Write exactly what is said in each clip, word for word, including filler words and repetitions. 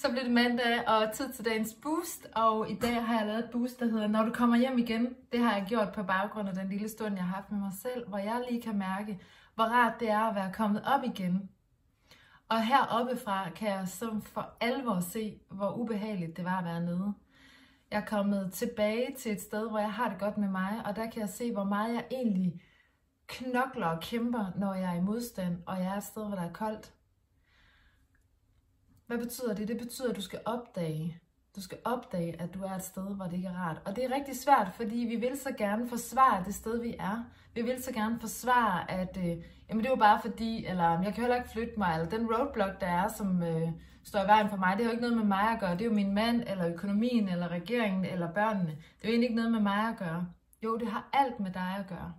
Så blev det mandag og tid til dagens boost, og i dag har jeg lavet et boost, der hedder Når du kommer hjem igen. Det har jeg gjort på baggrund af den lille stund, jeg har haft med mig selv, hvor jeg lige kan mærke, hvor rart det er at være kommet op igen. Og heroppefra kan jeg som for alvor se, hvor ubehageligt det var at være nede. Jeg er kommet tilbage til et sted, hvor jeg har det godt med mig, og der kan jeg se, hvor meget jeg egentlig knokler og kæmper, når jeg er i modstand, og jeg er et sted, hvor der er koldt. Hvad betyder det? Det betyder, at du skal opdage, du skal opdage, at du er et sted, hvor det ikke er rart. Og det er rigtig svært, fordi vi vil så gerne forsvare det sted, vi er. Vi vil så gerne forsvare, at øh, jamen det er jo bare fordi, eller jeg kan heller ikke flytte mig, eller den roadblock, der er, som øh, står i vejen for mig, det har jo ikke noget med mig at gøre. Det er jo min mand, eller økonomien, eller regeringen, eller børnene. Det er jo egentlig ikke noget med mig at gøre. Jo, det har alt med dig at gøre.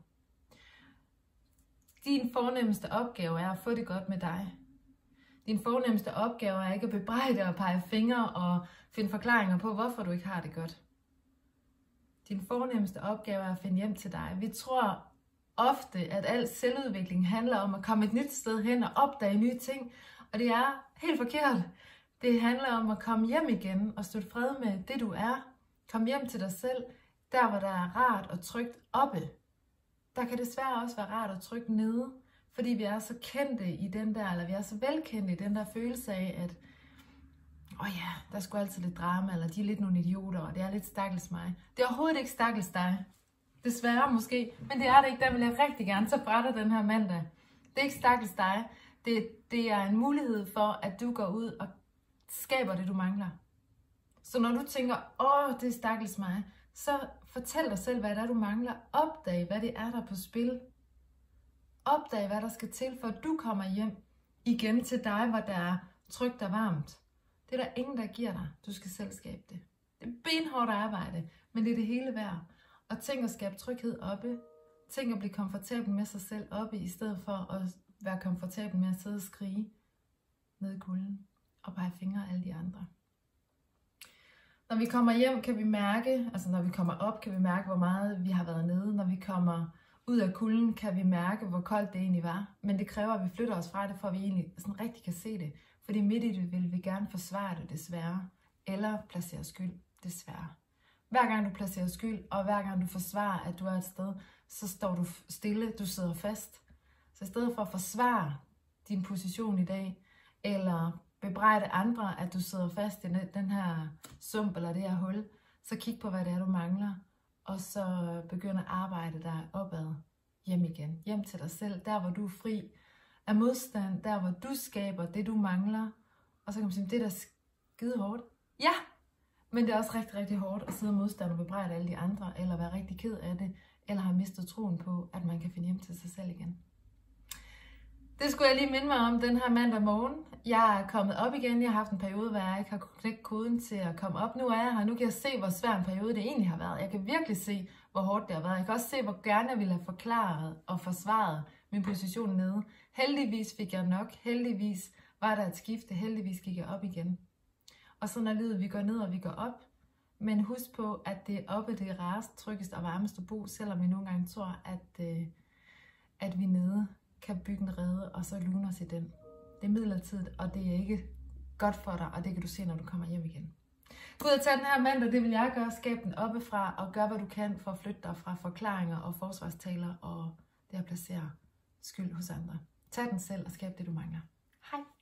Din fornemmeste opgave er at få det godt med dig. Din fornemmeste opgave er ikke at bebrejde og pege fingre og finde forklaringer på, hvorfor du ikke har det godt. Din fornemmeste opgave er at finde hjem til dig. Vi tror ofte, at al selvudvikling handler om at komme et nyt sted hen og opdage nye ting. Og det er helt forkert. Det handler om at komme hjem igen og stå fred med det, du er. Kom hjem til dig selv, der hvor der er rart og trygt oppe. Der kan desværre også være rart og trygt nede. Fordi vi er så kendte i den der, eller vi er så velkendte i den der følelse af, at åh ja, der er sgu altid lidt drama, eller de er lidt nogle idioter, og det er lidt stakkels mig. Det er overhovedet ikke stakkels dig. Desværre måske, men det er det ikke. Der vil jeg rigtig gerne tage fra dig den her mandag. Det er ikke stakkels dig. Det, det er en mulighed for, at du går ud og skaber det, du mangler. Så når du tænker, åh, det er stakkels mig, så fortæl dig selv, hvad det er, du mangler. Opdag, hvad det er, der er på spil. Opdag, hvad der skal til, for at du kommer hjem igen til dig, hvor der er trygt og varmt. Det er der ingen, der giver dig. Du skal selv skabe det. Det er benhårdt arbejde, men det er det hele værd. Og tænk at skabe tryghed oppe. Tænk at blive komfortabel med sig selv oppe, i stedet for at være komfortabel med at sidde og skrige ned i kulden og pege fingre af alle de andre. Når vi kommer hjem, kan vi mærke, altså når vi kommer op, kan vi mærke, hvor meget vi har været nede. Når vi kommer ud af kulden, kan vi mærke, hvor koldt det egentlig var. Men det kræver, at vi flytter os fra det, for at vi egentlig sådan rigtig kan se det. Fordi midt i det vil vi gerne forsvare det, desværre. Eller placere skyld, desværre. Hver gang du placerer skyld, og hver gang du forsvarer, at du er et sted, så står du stille, du sidder fast. Så i stedet for at forsvare din position i dag, eller bebrejde andre, at du sidder fast i den her sump eller det her hul, så kig på, hvad det er, du mangler. Og så begynd at arbejde dig opad hjem igen. Hjem til dig selv, der hvor du er fri af modstand, der hvor du skaber det, du mangler. Og så kan man sige, det er da skide hårdt. Ja, men det er også rigtig, rigtig hårdt at sidde i modstand og bebrejde alle de andre, eller være rigtig ked af det, eller have mistet troen på, at man kan finde hjem til sig selv igen. Det skulle jeg lige minde mig om den her mandag morgen. Jeg er kommet op igen. Jeg har haft en periode, hvor jeg ikke har knækket koden til at komme op. Nu er jeg her. Nu kan jeg se, hvor svær en periode det egentlig har været. Jeg kan virkelig se, hvor hårdt det har været. Jeg kan også se, hvor gerne jeg ville have forklaret og forsvaret min position nede. Heldigvis fik jeg nok. Heldigvis var der et skifte. Heldigvis gik jeg op igen. Og sådan er livet. Vi går ned, og vi går op. Men husk på, at det er oppe, det er rarest, tryggest og varmest at bo, selvom vi nogle gange tror, at, øh, at vi nede kan bygge en rede, og så lune os i den. Det er midlertidigt, og det er ikke godt for dig, og det kan du se, når du kommer hjem igen. Gå ud og tage den her mandag, det vil jeg gøre. Skab den oppefra, og gør, hvad du kan for at flytte dig fra forklaringer og forsvarstaler, og det at placere skyld hos andre. Tag den selv, og skab det, du mangler. Hej!